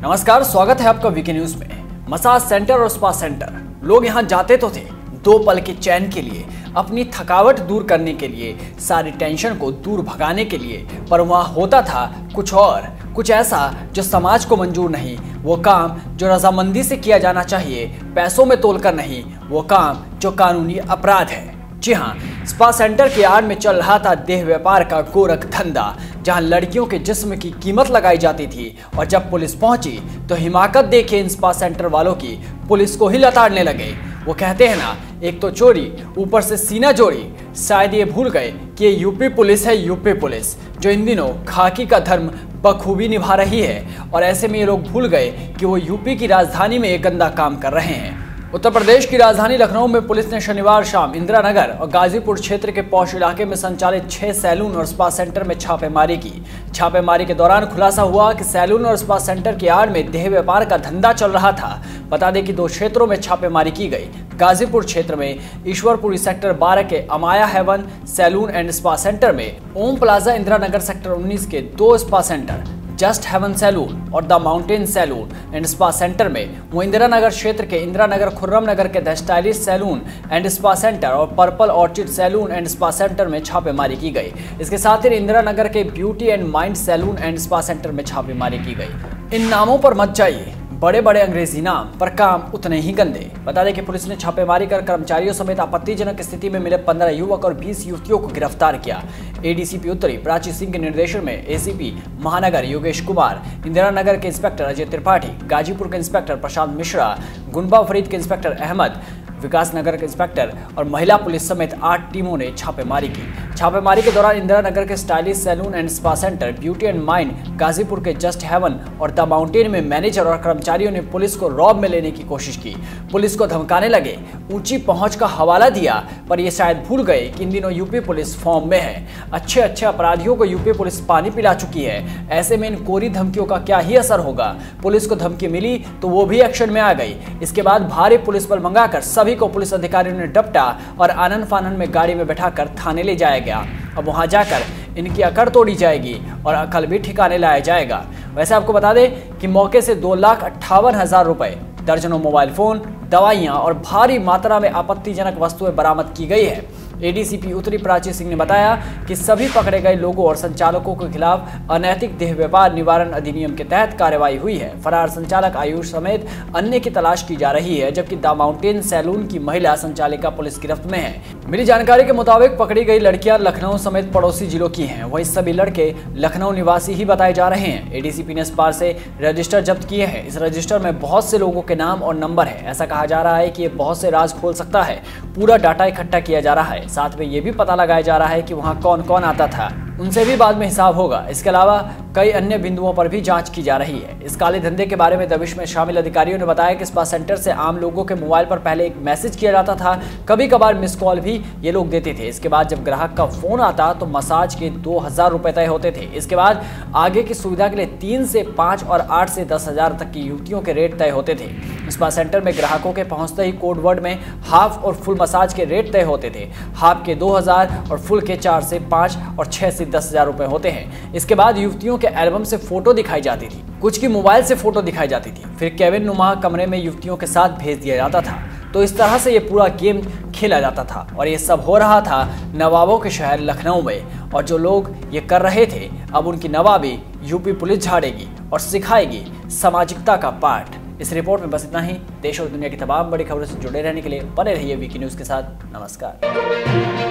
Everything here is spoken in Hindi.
नमस्कार, स्वागत है आपका वीके न्यूज में। मसाज सेंटर और स्पा सेंटर, लोग यहाँ जाते तो थे दो पल के चैन के लिए, अपनी थकावट दूर करने के लिए, सारी टेंशन को दूर भगाने के लिए, पर वहाँ होता था कुछ और, कुछ ऐसा जो समाज को मंजूर नहीं, वो काम जो रजामंदी से किया जाना चाहिए, पैसों में तोलकर नहीं, वो काम जो कानूनी अपराध है। जी हाँ, स्पा सेंटर की आड़ में चल रहा था देह व्यापार का गोरख धंधा, जहां लड़कियों के जिस्म की कीमत लगाई जाती थी। और जब पुलिस पहुंची तो हिमाकत देखे इन स्पा सेंटर वालों की, पुलिस को ही लताड़ने लगे। वो कहते हैं ना, एक तो चोरी, ऊपर से सीना जोड़ी। शायद ये भूल गए कि ये यूपी पुलिस है, यूपी पुलिस जो इन दिनों खाकी का धर्म बखूबी निभा रही है। और ऐसे में ये लोग भूल गए कि वो यूपी की राजधानी में एक गंदा काम कर रहे हैं। उत्तर प्रदेश की राजधानी लखनऊ में पुलिस ने शनिवार शाम इंदिरा नगर और गाजीपुर क्षेत्र के पौष इलाके में संचालित 6 सैलून और स्पा सेंटर में छापेमारी की। छापेमारी के दौरान खुलासा हुआ कि सैलून और स्पा सेंटर की आड़ में देह व्यापार का धंधा चल रहा था। बता दें कि 2 क्षेत्रों में छापेमारी की गई। गाजीपुर क्षेत्र में ईश्वरपुरी सेक्टर 12 के Amaya Heaven salon and spa centre में, ओम प्लाजा इंदिरा नगर सेक्टर 19 के 2 spa centre, just heaven salon और the mountain salon and spa centre में, वो इंदिरा नगर क्षेत्र के इंदिरा नगर खुर्रम नगर के the stylish salon and spa centre और purple orchid salon and spa centre में छापेमारी की गई। इसके साथ ही इंदिरा नगर के beauty and mind salon and spa centre में छापेमारी की गई। इन नामों पर मत जाइए, बड़े बड़े अंग्रेजी नाम पर काम उतने ही गंदे। बता दें कि पुलिस ने छापेमारी कर कर्मचारियों समेत आपत्तिजनक स्थिति में मिले 15 युवक और 20 युवतियों को गिरफ्तार किया। एडीसीपी उत्तरी प्राची सिंह के निर्देशन में एसीपी महानगर योगेश कुमार, इंदिरा नगर के इंस्पेक्टर अजय त्रिपाठी, गाजीपुर के इंस्पेक्टर प्रशांत मिश्रा, गुनबा फरीद के इंस्पेक्टर अहमद, विकास नगर के इंस्पेक्टर और महिला पुलिस समेत 8 टीमों ने छापेमारी की। छापेमारी के दौरान इंदिरा नगर के stylish salon and spa centre, beauty and mind, Ghazipur के जस्ट हेवन और द माउंटेन में मैनेजर और कर्मचारियों ने पुलिस को रौब में लेने की कोशिश की। पुलिस को धमकाने लगे, ऊंची पहुंच का हवाला दिया, पर ये शायद भूल गए कि इन दिनों यूपी पुलिस फॉर्म में है। अच्छे अच्छे अपराधियों को यूपी पुलिस पानी पिला चुकी है। ऐसे में इन कोरी धमकियों का क्या ही असर होगा। पुलिस को धमकी मिली तो वो भी एक्शन में आ गई। इसके बाद भारी पुलिस बल मंगाकर सभी को पुलिस अधिकारियों ने डपटा और आनन फानन में गाड़ी में बैठाकर थाने ले जाया गया। अब वहां जाकर इनकी अकड़ तोड़ी जाएगी और अकल भी ठिकाने लाया जाएगा। वैसे आपको बता दें कि मौके से 2,58,000 रुपए, दर्जनों मोबाइल फोन, दवाइयां और भारी मात्रा में आपत्तिजनक वस्तुएं बरामद की गई है। एडीसीपी उत्तरी प्राची सिंह ने बताया कि सभी पकड़े गए लोगों और संचालकों के खिलाफ अनैतिक देह व्यापार निवारण अधिनियम के तहत कार्रवाई हुई है। फरार संचालक आयुष समेत अन्य की तलाश की जा रही है, जबकि द माउंटेन सैलून की महिला संचालिका पुलिस गिरफ्त में है। मिली जानकारी के मुताबिक पकड़ी गई लड़कियां लखनऊ समेत पड़ोसी जिलों की हैं। वहीं सभी लड़के लखनऊ निवासी ही बताए जा रहे हैं। एडीसीपी ने इस पार से रजिस्टर जब्त किए हैं। इस रजिस्टर में बहुत से लोगों के नाम और नंबर है। ऐसा कहा जा रहा है कि ये बहुत से राज खोल सकता है। पूरा डाटा इकट्ठा किया जा रहा है। साथ में ये भी पता लगाया जा रहा है कि वहां कौन कौन आता था, उनसे भी बाद में हिसाब होगा। इसके अलावा कई अन्य बिंदुओं पर भी जांच की जा रही है। इस काले धंधे के बारे में दबिश में शामिल अधिकारियों ने बताया कि स्पा सेंटर से आम लोगों के मोबाइल पर पहले एक मैसेज किया जाता था, कभी कभार मिस कॉल भी ये लोग देते थे। इसके बाद जब ग्राहक का फोन आता तो मसाज के 2,000 रुपए तय होते थे। इसके बाद आगे की सुविधा के लिए 3 से 5 और 8 से 10,000 तक की युवतियों के रेट तय होते थे। स्पा सेंटर में ग्राहकों के पहुंचते ही कोड वर्ड में हाफ और फुल मसाज के रेट तय होते थे। हाफ के 2,000 और फुल के 4 से 5 और 6 से 10,000 रुपए होते हैं। इसके बाद युवतियों के एल्बम से फोटो दिखाई जाती थी, कुछ की मोबाइल से फोटो दिखाई जाती थी, फिर केबिन नुमा कमरे में युवतियों के साथ भेज दिया जाता था। तो इस तरह से ये पूरा गेम खेला जाता था और ये सब हो रहा था नवाबों के शहर लखनऊ में। और जो लोग ये कर रहे थे, अब उनकी नवाबी यूपी पुलिस झाड़ेगी और सिखाएगी सामाजिकता का पाठ। इस रिपोर्ट में बस इतना ही। देश और दुनिया की तमाम बड़ी खबरों से जुड़े रहने के लिए बने रहिए वीके न्यूज के साथ। नमस्कार।